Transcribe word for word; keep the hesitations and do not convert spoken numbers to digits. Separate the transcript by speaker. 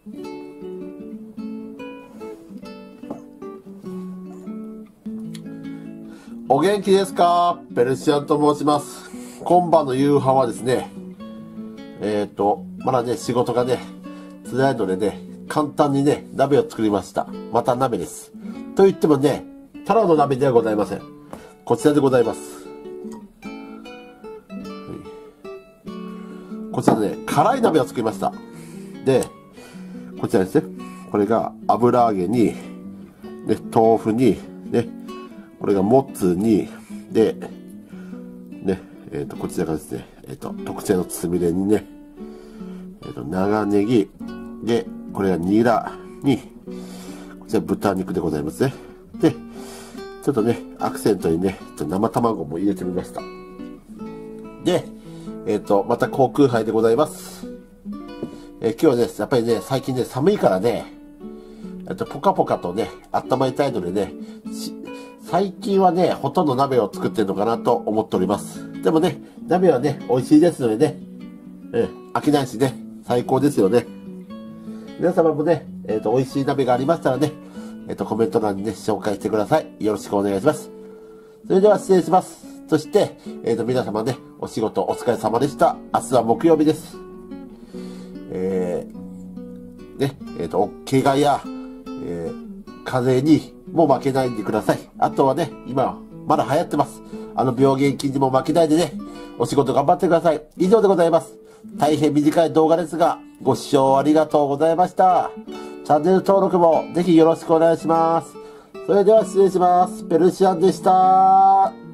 Speaker 1: お元気ですか？ペルシアンと申します。今晩の夕飯はですね、えっと、まだね、仕事がね、辛いのでね、簡単にね、鍋を作りました。また鍋です。と言ってもね、ただの鍋ではございません。こちらでございます。こちらでね、辛い鍋を作りました。で、こちらですね。これが油揚げに、ね、豆腐に、ね、これがもつに、で、ね、えっと、こちらがですね、えっと、特製のつみれにね、えっと、長ネギ、で、これがニラに、こちら豚肉でございますね。で、ちょっとね、アクセントにね、ちょっと生卵も入れてみました。で、えっと、また航空杯でございます。えー、今日はね、やっぱりね、最近ね、寒いからね、えっと、ポカポカとね、温まりたいのでね、最近はね、ほとんど鍋を作ってるのかなと思っております。でもね、鍋はね、美味しいですのでね、えー、飽きないしね、最高ですよね。皆様もね、えっと、美味しい鍋がありましたらね、えっと、コメント欄にね、紹介してください。よろしくお願いします。それでは失礼します。そして、えっと、皆様ね、お仕事お疲れ様でした。明日は木曜日です。えー、ね、えっと、怪我や、えー、風邪にも負けないでください。あとはね、今、まだ流行ってます。あの病原菌にも負けないでね、お仕事頑張ってください。以上でございます。大変短い動画ですが、ご視聴ありがとうございました。チャンネル登録もぜひよろしくお願いします。それでは失礼します。ペルシアンでした。